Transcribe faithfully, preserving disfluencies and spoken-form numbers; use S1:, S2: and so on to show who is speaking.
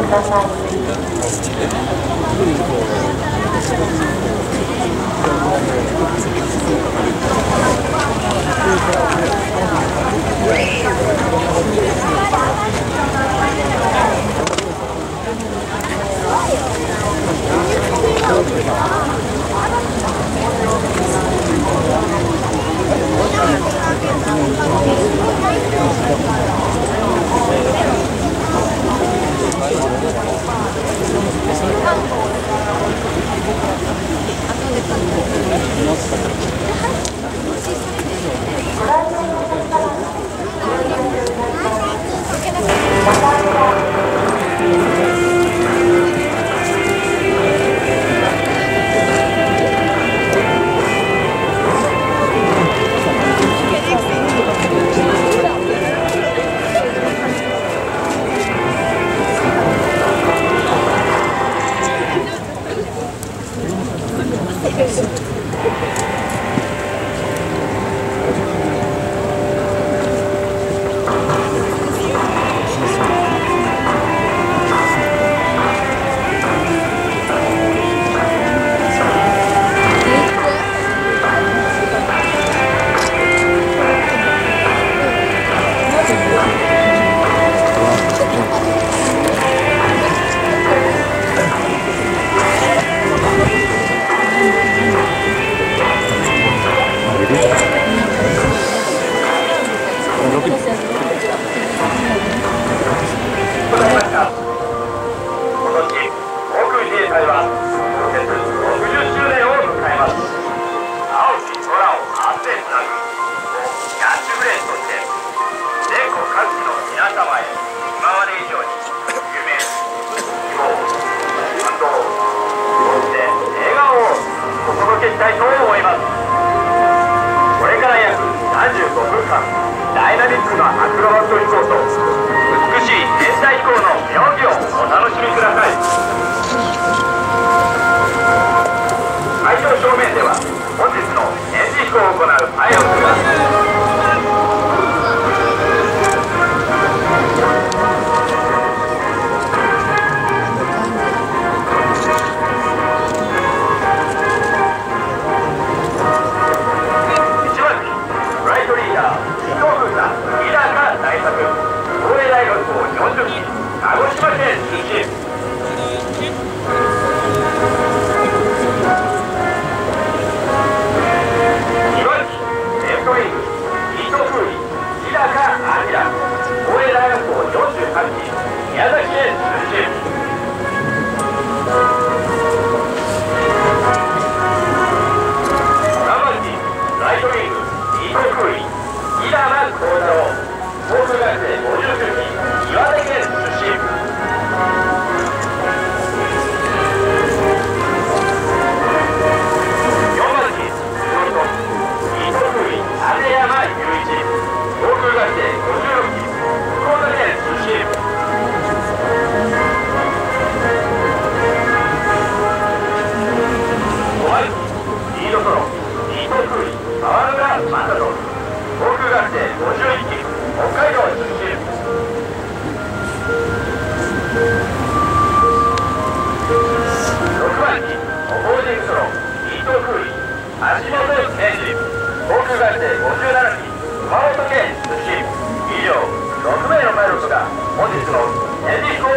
S1: ください。ダイナミックなアクロバット飛行と美しい現代飛行の妙技をお楽しみください。会場正面では本日の展示飛行を行うパイロットが宮崎へ通信。ライトウィング、イートクーリー、イラマ幸太郎、航空学生ごじゅうきゅうき、岩手県出身。よんばん機、フロント、イートクーリー、立山雄一、航空学生ごじゅうろっき、福岡県出身。リードソロ、イートクーリー、川村正人、航空学生ごじゅういっき、北海道出身。ろくばん機、オポージングソロ、イートクーリー、橋本健二、航空学生ごじゅうななき、熊本県出身。以上、ろくめいのパイロットが本日の展示飛行